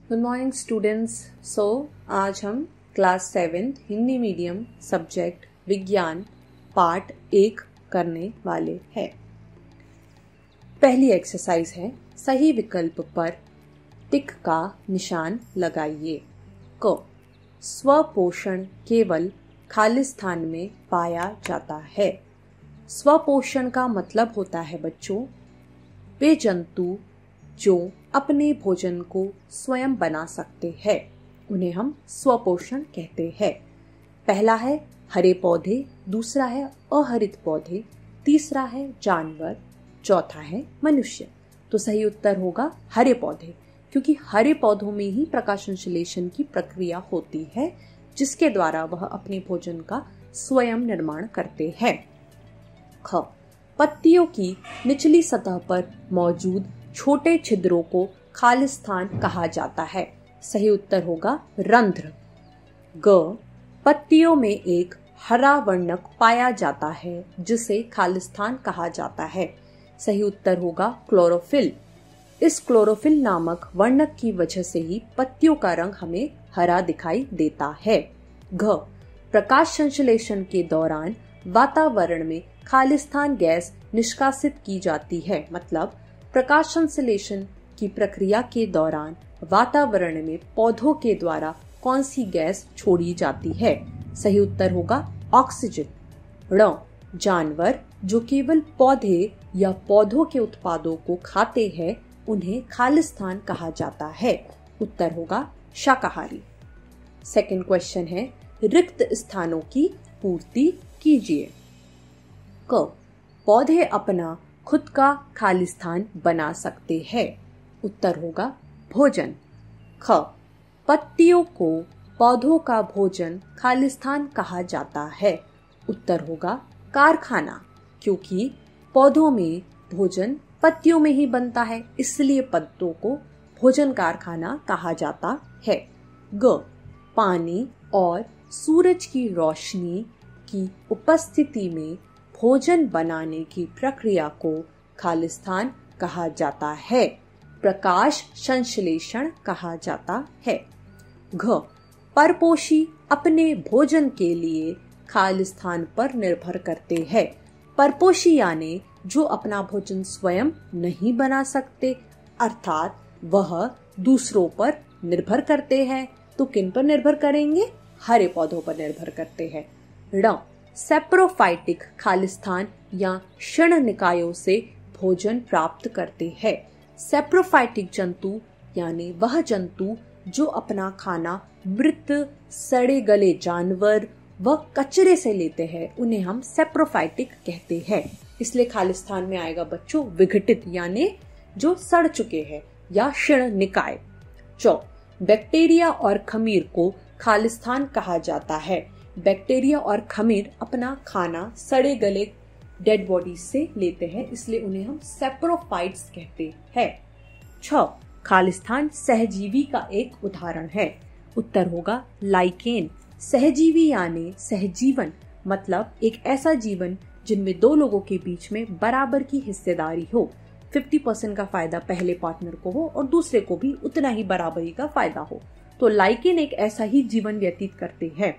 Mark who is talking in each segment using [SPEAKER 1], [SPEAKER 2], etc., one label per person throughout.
[SPEAKER 1] Good morning students. आज हम class 7 Hindi medium subject विज्ञान पार्ट 1 करने वाले हैं। पहली एक्सरसाइज है सही विकल्प पर टिक का निशान लगाइए। क स्वपोषण केवल खालिस्तान में पाया जाता है। स्वपोषण का मतलब होता है बच्चों वे जंतु जो अपने भोजन को स्वयं बना सकते हैं, उन्हें हम स्वपोषण कहते हैं। पहला है हरे पौधे, दूसरा है अहरित पौधे, तीसरा है जानवर, चौथा है मनुष्य। तो सही उत्तर होगा हरे पौधे, क्योंकि हरे पौधों में ही प्रकाश संश्लेषण की प्रक्रिया होती है, जिसके द्वारा वह अपने भोजन का स्वयं निर्माण करते हैं। ख पत्तियों की निचली सतह पर मौजूद छोटे छिद्रों को खालिस्तान कहा जाता है। सही उत्तर होगा रंध्र। ग पत्तियों में एक हरा वर्णक पाया जाता है जिसे खालिस्तान कहा जाता है। सही उत्तर होगा क्लोरोफिल। इस क्लोरोफिल नामक वर्णक की वजह से ही पत्तियों का रंग हमें हरा दिखाई देता है। घ प्रकाश संश्लेषण के दौरान वातावरण में खालिस्तान गैस निष्कासित की जाती है। मतलब प्रकाश संश्लेषण की प्रक्रिया के दौरान वातावरण में पौधों के द्वारा कौन सी गैस छोड़ी जाती है? सही उत्तर होगा ऑक्सीजन। ण जानवर जो केवल पौधे या पौधों के उत्पादों को खाते हैं, उन्हें खालिस्तान कहा जाता है। उत्तर होगा शाकाहारी। सेकंड क्वेश्चन है रिक्त स्थानों की पूर्ति कीजिए। क पौधे अपना खुद का खालिस्तान बना सकते हैं। उत्तर होगा भोजन। ख पत्तियों को पौधों का भोजन खालिस्तान कहा जाता है। उत्तर होगा कारखाना, क्योंकि पौधों में भोजन पत्तियों में ही बनता है, इसलिए पत्तों को भोजन कारखाना कहा जाता है। ग पानी और सूरज की रोशनी की उपस्थिति में भोजन बनाने की प्रक्रिया को खालिस्तान कहा जाता है, प्रकाश संश्लेषण कहा जाता है। घ परपोषी अपने भोजन के लिए खालिस्तान पर निर्भर करते हैं। परपोषी यानी जो अपना भोजन स्वयं नहीं बना सकते, अर्थात वह दूसरों पर निर्भर करते हैं। तो किन पर निर्भर करेंगे? हरे पौधों पर निर्भर करते हैं। ण सेप्रोफाइटिक खालिस्तान या क्षण निकायों से भोजन प्राप्त करते हैं। सेप्रोफाइटिक जंतु यानी वह जंतु जो अपना खाना मृत सड़े गले जानवर व कचरे से लेते हैं, उन्हें हम सेप्रोफाइटिक कहते हैं। इसलिए खालिस्तान में आएगा बच्चों विघटित यानी जो सड़ चुके हैं या क्षण निकाय। बैक्टीरिया और खमीर को खालिस्तान कहा जाता है। बैक्टीरिया और खमीर अपना खाना सड़े गले डेड बॉडी से लेते हैं, इसलिए उन्हें हम सेप्रोफाइट्स कहते हैं। खालिस्तान सहजीवी का एक उदाहरण है। उत्तर होगा लाइकेन। सहजीवी यानी सहजीवन, मतलब एक ऐसा जीवन जिनमें दो लोगों के बीच में बराबर की हिस्सेदारी हो। 50% का फायदा पहले पार्टनर को हो और दूसरे को भी उतना ही बराबरी का फायदा हो। तो लाइकेन एक ऐसा ही जीवन व्यतीत करते हैं।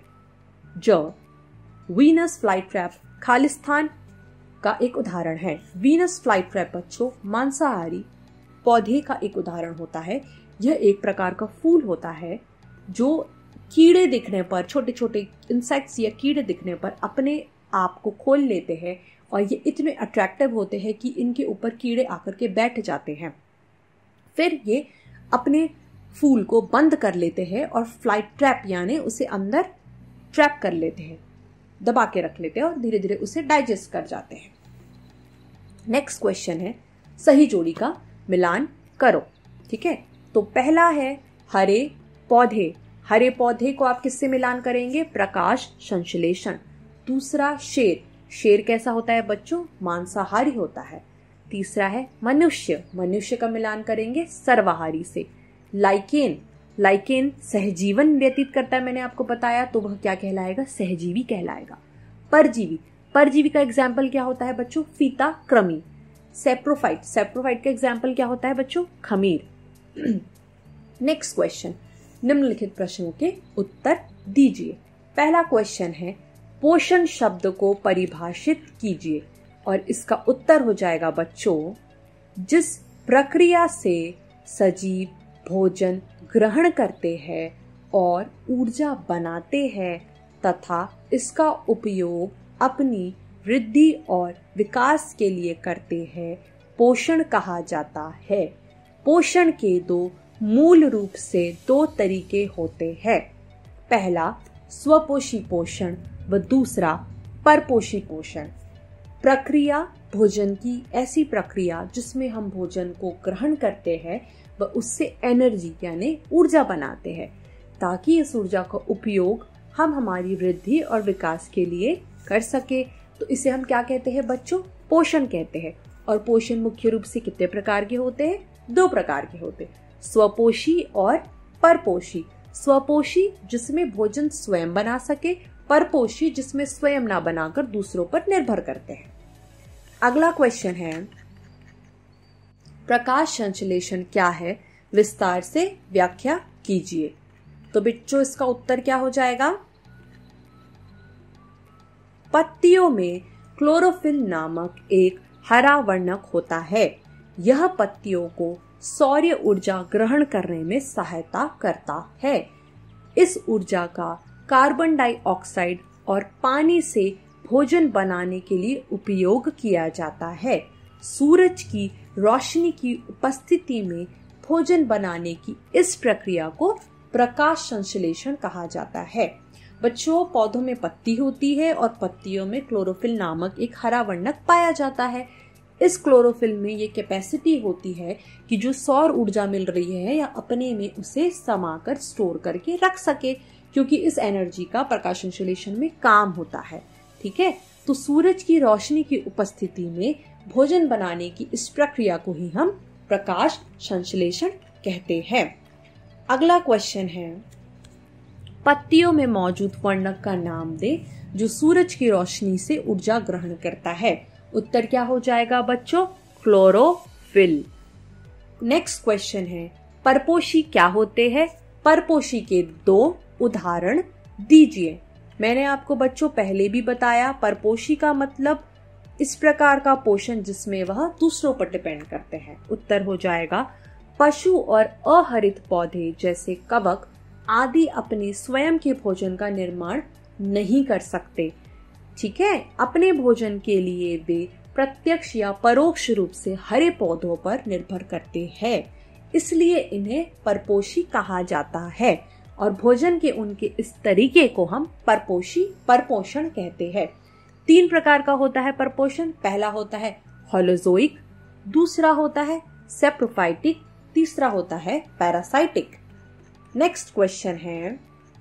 [SPEAKER 1] वीनस फ्लाईट्रैप खालिस्तान का एक उदाहरण है। वीनस फ्लाईट्रैप बच्चों मांसाहारी पौधे का एक उदाहरण होता है। यह एक प्रकार का फूल होता है जो कीड़े दिखने पर, छोटे छोटे इंसेक्ट्स या कीड़े दिखने पर अपने आप को खोल लेते हैं और ये इतने अट्रैक्टिव होते हैं कि इनके ऊपर कीड़े आकर के बैठ जाते हैं। फिर ये अपने फूल को बंद कर लेते हैं और फ्लाइट ट्रैप यानी उसे अंदर ट्रैप कर लेते हैं, दबा के रख लेते हैं और धीरे धीरे उसे डाइजेस्ट कर जाते हैं। नेक्स्ट क्वेश्चन है सही जोड़ी का मिलान करो। ठीक है, तो पहला है हरे पौधे। हरे पौधे को आप किससे मिलान करेंगे? प्रकाश संश्लेषण। दूसरा शेर। शेर कैसा होता है बच्चों? मांसाहारी होता है। तीसरा है मनुष्य। मनुष्य का मिलान करेंगे सर्वाहारी से। लाइकेन। लाइकेन सहजीवन व्यतीत करता है, मैंने आपको बताया, तो वह क्या कहलाएगा? सहजीवी कहलाएगा। परजीवी। परजीवी का एग्जाम्पल क्या होता है बच्चों? फीता कृमि। सेप्रोफाइट। सेप्रोफाइट का एग्जाम्पल क्या होता है बच्चों? खमीर। नेक्स्ट क्वेश्चन, निम्नलिखित प्रश्नों के उत्तर दीजिए। पहला क्वेश्चन है, पोषण शब्द को परिभाषित कीजिए, और इसका उत्तर हो जाएगा बच्चों, जिस प्रक्रिया से सजीव भोजन ग्रहण करते हैं और ऊर्जा बनाते हैं तथा इसका उपयोग अपनी वृद्धि और विकास के लिए करते हैं, पोषण कहा जाता है। पोषण के मूल रूप से 2 तरीके होते हैं। पहला स्वपोषी पोषण व दूसरा परपोषी पोषण। प्रक्रिया भोजन की ऐसी प्रक्रिया जिसमें हम भोजन को ग्रहण करते हैं व उससे एनर्जी यानी ऊर्जा बनाते हैं, ताकि इस ऊर्जा का उपयोग हम हमारी वृद्धि और विकास के लिए कर सके। तो इसे हम क्या कहते हैं बच्चों? पोषण कहते हैं। और पोषण मुख्य रूप से कितने प्रकार के होते हैं? 2 प्रकार के होते हैं, स्वपोषी और परपोषी। स्वपोषी जिसमें भोजन स्वयं बना सके, परपोषी जिसमें स्वयं ना बनाकर दूसरों पर निर्भर करते हैं। अगला क्वेश्चन है, प्रकाश संश्लेषण क्या है, विस्तार से व्याख्या कीजिए। तो बच्चों इसका उत्तर क्या हो जाएगा? पत्तियों में क्लोरोफिल नामक एक हरा वर्णक होता है। यह पत्तियों को सौर्य ऊर्जा ग्रहण करने में सहायता करता है। इस ऊर्जा का कार्बन डाइऑक्साइड और पानी से भोजन बनाने के लिए उपयोग किया जाता है। सूरज की रोशनी की उपस्थिति में भोजन बनाने की इस प्रक्रिया को प्रकाश संश्लेषण कहा जाता है। बच्चों, पौधों में पत्ती होती है और पत्तियों में क्लोरोफिल नामक एक हरा वर्णक पाया जाता है। इस क्लोरोफिल में ये कैपेसिटी होती है कि जो सौर ऊर्जा मिल रही है या अपने में उसे समाकर स्टोर करके रख सके, क्योंकि इस एनर्जी का प्रकाश संश्लेषण में काम होता है। ठीक है, तो सूरज की रोशनी की उपस्थिति में भोजन बनाने की इस प्रक्रिया को ही हम प्रकाश संश्लेषण कहते हैं। अगला क्वेश्चन है, पत्तियों में मौजूद वर्णक का नाम दे जो सूरज की रोशनी से ऊर्जा ग्रहण करता है। उत्तर क्या हो जाएगा बच्चों? क्लोरोफिल। नेक्स्ट क्वेश्चन है, परपोषी क्या होते हैं? परपोषी के 2 उदाहरण दीजिए। मैंने आपको बच्चों पहले भी बताया, परपोषी का मतलब इस प्रकार का पोषण जिसमें वह दूसरों पर डिपेंड करते हैं। उत्तर हो जाएगा, पशु और अहरित पौधे जैसे कवक आदि अपने स्वयं के भोजन का निर्माण नहीं कर सकते। ठीक है, अपने भोजन के लिए वे प्रत्यक्ष या परोक्ष रूप से हरे पौधों पर निर्भर करते हैं, इसलिए इन्हें परपोषी कहा जाता है। और भोजन के उनके इस तरीके को हम परपोषण कहते हैं। 3 प्रकार का होता है परपोषण। पहला होता है होलोजोइक, दूसरा होता है सेप्रोफाइटिक, तीसरा होता है पैरासाइटिक। नेक्स्ट क्वेश्चन है,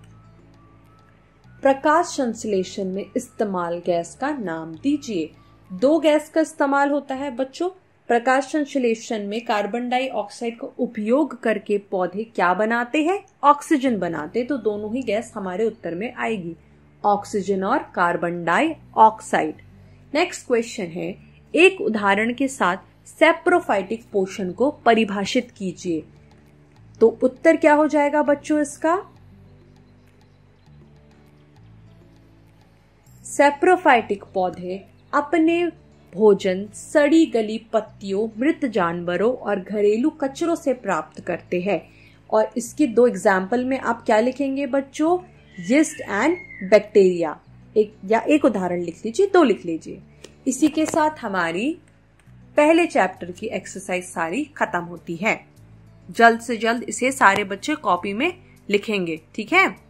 [SPEAKER 1] प्रकाश संश्लेषण में इस्तेमाल गैस का नाम दीजिए। 2 गैस का इस्तेमाल होता है बच्चों। प्रकाश संश्लेषण में कार्बन डाइऑक्साइड का उपयोग करके पौधे क्या बनाते हैं? ऑक्सीजन बनाते। तो दोनों ही गैस हमारे उत्तर में आएगी, ऑक्सीजन और कार्बन डाइऑक्साइड। नेक्स्ट क्वेश्चन है, एक उदाहरण के साथ सेप्रोफाइटिक पोषण को परिभाषित कीजिए। तो उत्तर क्या हो जाएगा बच्चों इसका? सेप्रोफाइटिक पौधे अपने भोजन सड़ी गली पत्तियों, मृत जानवरों और घरेलू कचरों से प्राप्त करते हैं। और इसके 2 एग्जाम्पल में आप क्या लिखेंगे बच्चों? Yeast and bacteria. एक उदाहरण लिख लीजिए, 2 लिख लीजिए। इसी के साथ हमारी पहले चैप्टर की एक्सरसाइज सारी खत्म होती है। जल्द से जल्द इसे सारे बच्चे कॉपी में लिखेंगे। ठीक है।